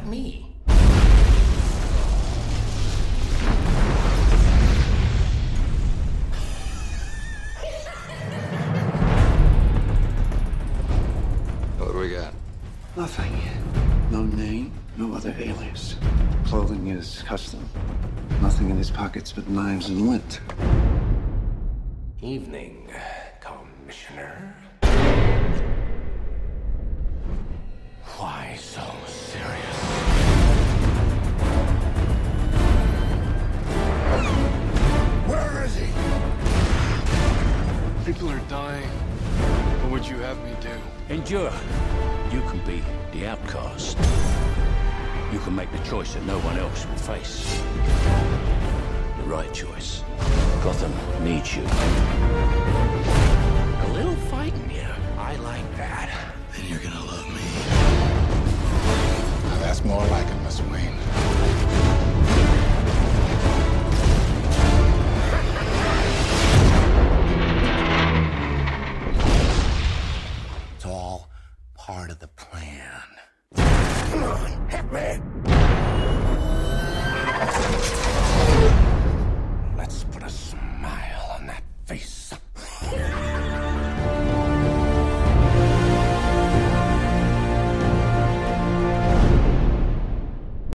like me. What do we got? Nothing. No name, no other alias. Clothing is custom. Nothing in his pockets but knives and lint. Evening, Commissioner. Why so serious? Where is he? People are dying. What would you have me do? Endure. You can be the outcast. You can make the choice that no one else will face. The right choice. Gotham needs you. A little fighting here. I like that. Then you're gonna love me. Now that's more like it, Miss Wayne. It's all part of the plan. Come on, Hitman!